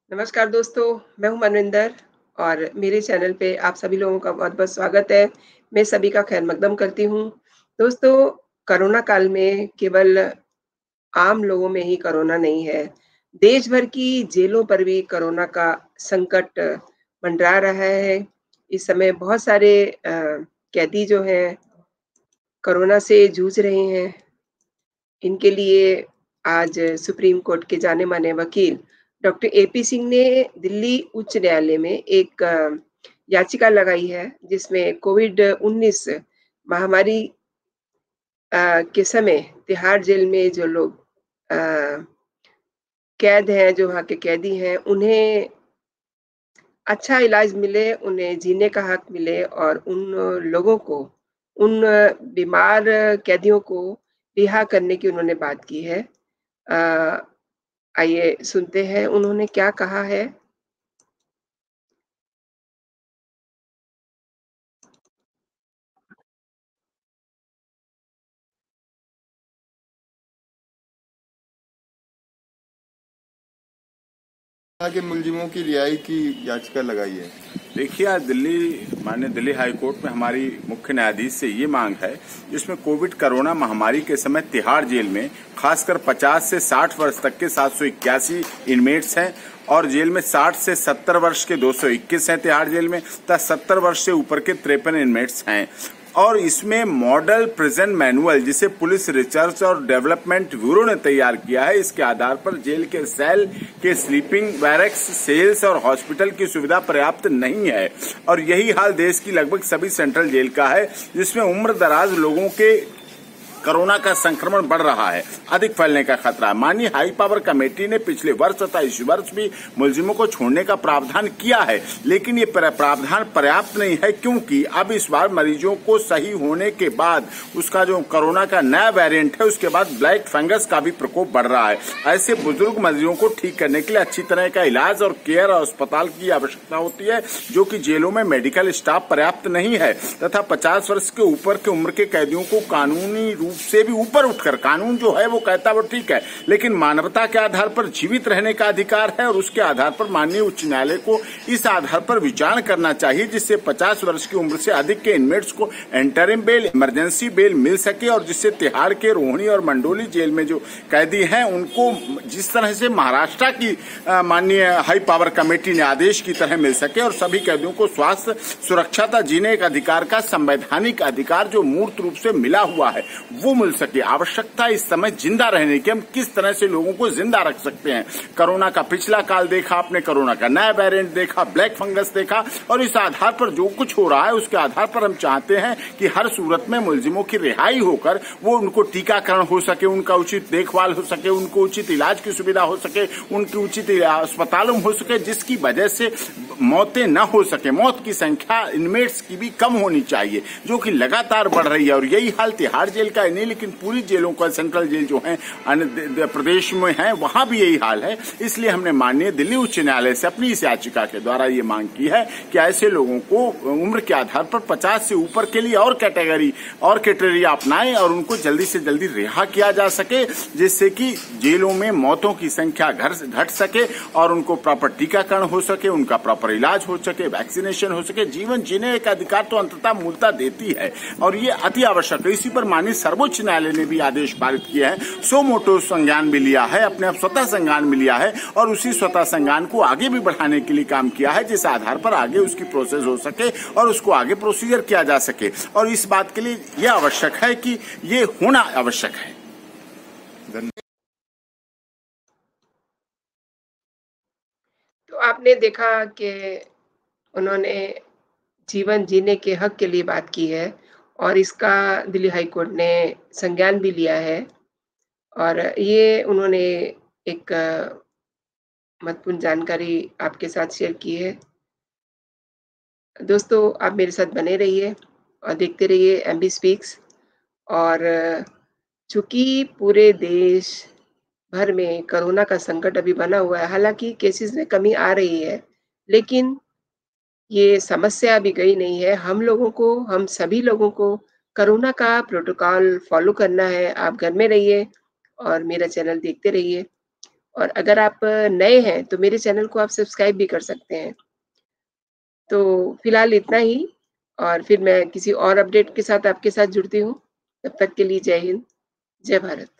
नमस्कार दोस्तों, मैं हूँ मनविंदर और मेरे चैनल पे आप सभी लोगों का बहुत-बहुत स्वागत है। मैं सभी का खैर मकदम करती हूँ। दोस्तों, कोरोना काल में केवल आम लोगों में ही कोरोना नहीं है, देश भर की जेलों पर भी कोरोना का संकट मंडरा रहा है। इस समय बहुत सारे कैदी जो हैं, कोरोना से जूझ रहे हैं। इनके लिए आज सुप्रीम कोर्ट के जाने-माने वकील डॉक्टर एपी सिंह ने दिल्ली उच्च न्यायालय में एक याचिका लगाई है, जिसमें कोविड-19 महामारी के समय तिहाड़ जेल में जो लोग कैद हैं, जो वहाँ के कैदी हैं, उन्हें अच्छा इलाज मिले, उन्हें जीने का हक मिले और उन लोगों को, उन बीमार कैदियों को रिहा करने की उन्होंने बात की है। अ, आइए सुनते हैं उन्होंने क्या कहा है। के मुलजिमों की रिहाई की याचिका लगाई है। देखिए, आज माननीय दिल्ली हाई कोर्ट में हमारी मुख्य न्यायाधीश से ये मांग है, जिसमें कोविड कोरोना महामारी के समय तिहाड़ जेल में खासकर 50 से 60 वर्ष तक के 781 इनमेट्स हैं और जेल में 60 से 70 वर्ष के 221 हैं तिहाड़ जेल में, तथा 70 वर्ष से ऊपर के 53 इनमेट्स हैं। और इसमें मॉडल प्रिजन मैनुअल, जिसे पुलिस रिसर्च और डेवलपमेंट ब्यूरो ने तैयार किया है, इसके आधार पर जेल के सेल के स्लीपिंग बैरक्स, सेल्स और हॉस्पिटल की सुविधा पर्याप्त नहीं है। और यही हाल देश की लगभग सभी सेंट्रल जेल का है, जिसमें उम्र दराज लोगों के कोरोना का संक्रमण बढ़ रहा है, अधिक फैलने का खतरा है। माननीय हाई पावर कमेटी ने पिछले वर्ष तथा इस वर्ष भी मुलजिमों को छोड़ने का प्रावधान किया है, लेकिन ये प्रावधान पर्याप्त नहीं है, क्योंकि अब इस बार मरीजों को सही होने के बाद उसका जो कोरोना का नया वेरिएंट है, उसके बाद ब्लैक फंगस का भी प्रकोप बढ़ रहा है। ऐसे बुजुर्ग मरीजों को ठीक करने के लिए अच्छी तरह का इलाज और केयर और अस्पताल की आवश्यकता होती है, जो कि जेलों में मेडिकल स्टाफ पर्याप्त नहीं है, तथा 50 वर्ष के ऊपर के उम्र के कैदियों को कानूनी रूप से भी ऊपर उठकर, कानून जो है वो कहता वो ठीक है, लेकिन मानवता के आधार पर जीवित रहने का अधिकार है और उसके आधार पर माननीय उच्च न्यायालय को इस आधार पर विचार करना चाहिए, जिससे 50 वर्ष की उम्र से अधिक के इनमेट्स को इंटरिम बेल, इमरजेंसी बेल मिल सके और जिससे तिहाड़ के रोहिणी और मंडोली जेल में जो कैदी हैं उनको जिस तरह से महाराष्ट्र की माननीय हाई पावर कमेटी ने आदेश की तरह मिल सके और सभी कैदियों को स्वास्थ्य, सुरक्षा तथा जीने का अधिकार का संवैधानिक अधिकार जो मूर्त रूप से मिला हुआ है वो मिल सके। आवश्यकता इस समय जिंदा रहने की, हम किस तरह से लोगों को जिंदा रख सकते हैं। कोरोना का पिछला काल देखा आपने, कोरोना का नया वेरिएंट देखा, ब्लैक फंगस देखा, और इस आधार पर जो कुछ हो रहा है उसके आधार पर हम चाहते हैं कि हर सूरत में मुलजिमों की रिहाई होकर वो उनको टीकाकरण हो सके, उनका उचित देखभाल हो सके, उनको उचित इलाज की सुविधा हो सके, उनकी उचित अस्पतालों हो सके, जिसकी वजह से मौतें न हो सके। मौत की संख्या इनमेट्स की भी कम होनी चाहिए, जो कि लगातार बढ़ रही है। और यही हाल तिहाड़ जेल का नहीं, लेकिन पूरी जेलों का, सेंट्रल जेल जो है अन्य प्रदेश में है, वहां भी यही हाल है। इसलिए हमने माननीय दिल्ली उच्च न्यायालय से अपनी इस याचिका के द्वारा ये मांग की है कि ऐसे लोगों को उम्र के आधार पर 50 से ऊपर के लिए और कैटेगरी और क्राइटेरिया अपनाएं और उनको जल्दी से जल्दी रिहा किया जा सके, जिससे कि जेलों में मौतों की संख्या घट सके और उनको प्रॉपर टीकाकरण हो सके, उनका प्रॉपर इलाज हो सके, वैक्सीनेशन हो सके। जीवन जीने का अधिकार तो अंततः मूलता देती है और ये अति आवश्यक है। इसी पर माननीय सर्वोच्च न्यायालय ने भी आदेश पारित किया है, सो मोटो संज्ञान भी लिया है, अपने आप स्वतः संज्ञान भी लिया है और उसी स्वतः संज्ञान को आगे भी बढ़ाने के लिए काम किया है, जिस आधार पर आगे उसकी प्रोसेस हो सके और उसको आगे प्रोसीजर किया जा सके। और इस बात के लिए यह आवश्यक है कि ये होना आवश्यक है। तो आपने देखा कि उन्होंने जीवन जीने के हक के लिए बात की है और इसका दिल्ली हाई कोर्ट ने संज्ञान भी लिया है और ये उन्होंने एक महत्वपूर्ण जानकारी आपके साथ शेयर की है। दोस्तों, आप मेरे साथ बने रहिए और देखते रहिए एमबी स्पीक्स। और चूंकि पूरे देश भर में कोरोना का संकट अभी बना हुआ है, हालांकि केसेस में कमी आ रही है, लेकिन ये समस्या अभी गई नहीं है। हम सभी लोगों को कोरोना का प्रोटोकॉल फॉलो करना है। आप घर में रहिए और मेरा चैनल देखते रहिए और अगर आप नए हैं तो मेरे चैनल को आप सब्सक्राइब भी कर सकते हैं। तो फिलहाल इतना ही और फिर मैं किसी और अपडेट के साथ आपके साथ जुड़ती हूँ। तब तक के लिए जय हिंद, जय भारत।